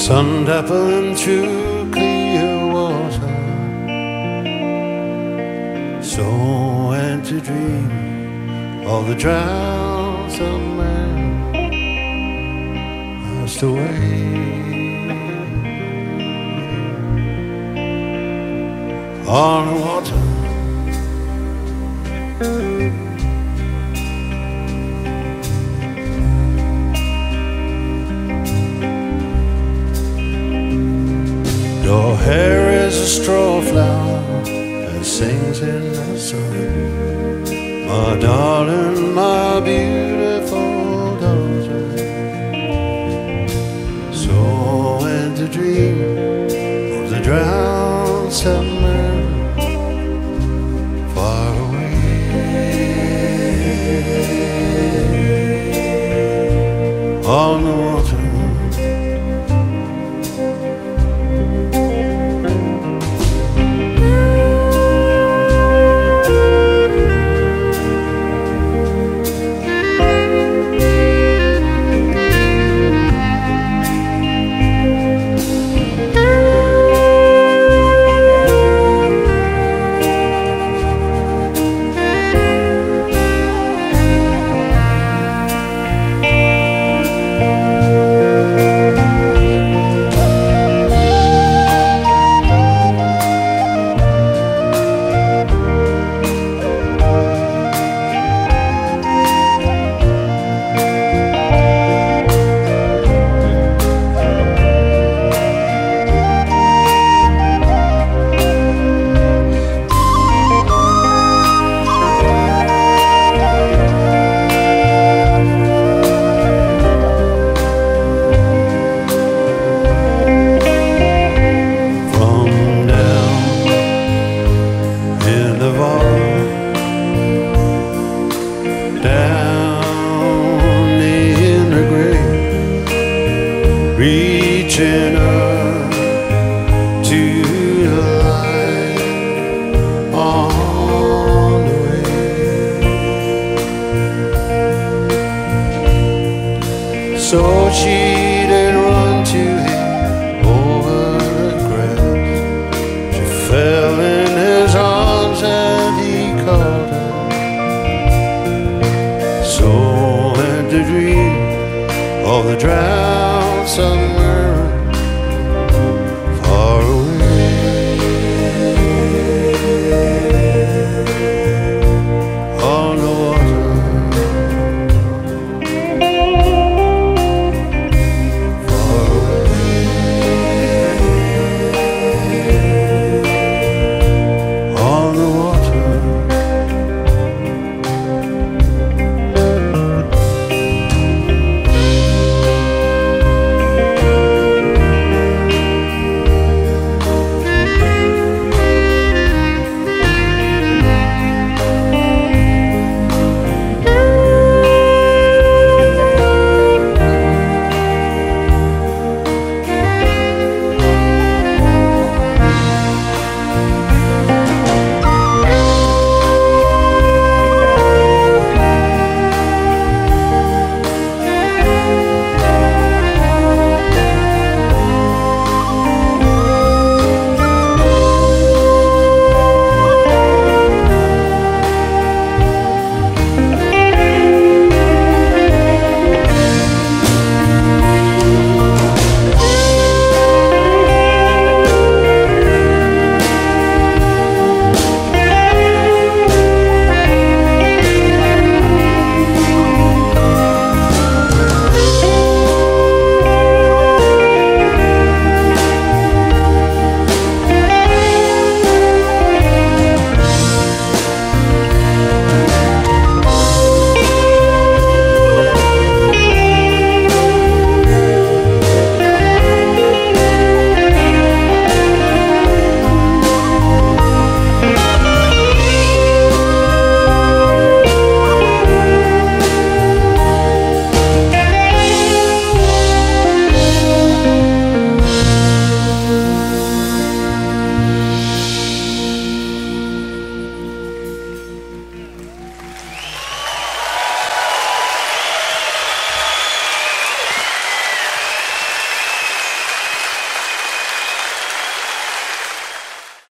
sun dappling through clear water, so went to dream of the drowsome man passed away. On the water, your hair is a straw flower that sings in the sun. My darling, my beautiful daughter, so went to dream of the drowsome man far away. On the water, down in the grave, reaching up to the light on the way. So she did run to him over the grass. She fell in his arms and he caught her. So went to dream of the drowsome man